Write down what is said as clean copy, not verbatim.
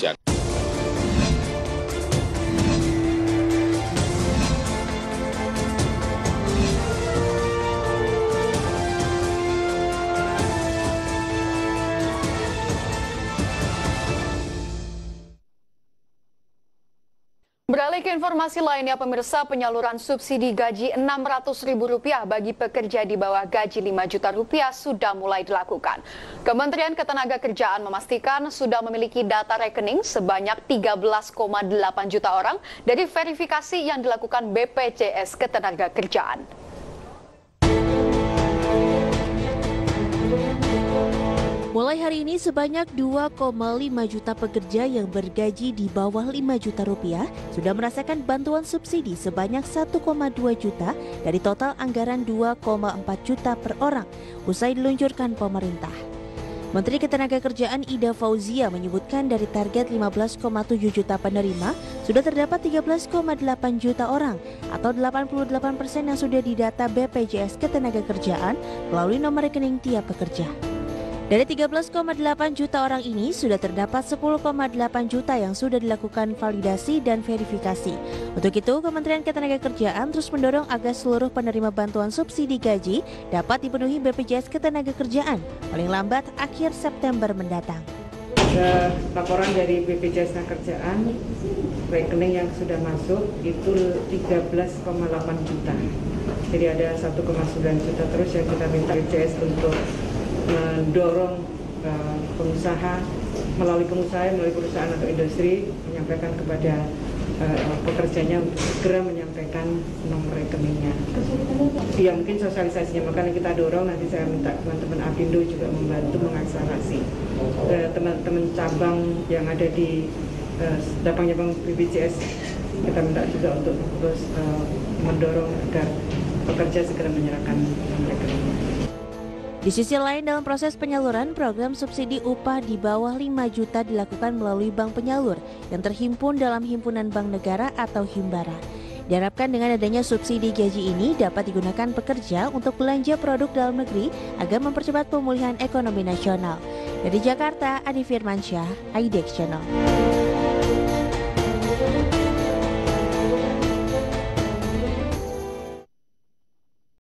Beralih ke informasi lainnya, pemirsa, penyaluran subsidi gaji Rp600.000 bagi pekerja di bawah gaji Rp5 juta sudah mulai dilakukan. Kementerian Ketenagakerjaan memastikan sudah memiliki data rekening sebanyak 13,8 juta orang dari verifikasi yang dilakukan BPJS Ketenagakerjaan. Mulai hari ini sebanyak 2,5 juta pekerja yang bergaji di bawah Rp5 juta sudah merasakan bantuan subsidi sebanyak 1,2 juta dari total anggaran 2,4 juta per orang usai diluncurkan pemerintah. Menteri Ketenagakerjaan Ida Fauzia menyebutkan dari target 15,7 juta penerima sudah terdapat 13,8 juta orang atau 88% yang sudah didata BPJS Ketenagakerjaan melalui nomor rekening tiap pekerja. Dari 13,8 juta orang ini sudah terdapat 10,8 juta yang sudah dilakukan validasi dan verifikasi. Untuk itu, Kementerian Ketenagakerjaan terus mendorong agar seluruh penerima bantuan subsidi gaji dapat dipenuhi BPJS Ketenagakerjaan paling lambat akhir September mendatang. Laporan dari BPJS Ketenagakerjaan, rekening yang sudah masuk itu 13,8 juta. Jadi ada 1,9 juta terus yang kita minta BPJS untuk mendorong pengusaha, melalui perusahaan atau industri menyampaikan kepada pekerjanya untuk segera menyampaikan nomor rekeningnya. Ya mungkin sosialisasinya, makanya kita dorong, nanti saya minta teman-teman Apindo juga membantu mengakselerasi teman-teman cabang yang ada di cabang BPJS, kita minta juga untuk terus mendorong agar pekerja segera menyerahkan nomor rekeningnya. Di sisi lain, dalam proses penyaluran, program subsidi upah di bawah 5 juta dilakukan melalui bank penyalur yang terhimpun dalam Himpunan Bank Negara atau Himbara. Diharapkan dengan adanya subsidi gaji ini dapat digunakan pekerja untuk belanja produk dalam negeri agar mempercepat pemulihan ekonomi nasional. Dari Jakarta, Adi Firmansyah, IDX Channel.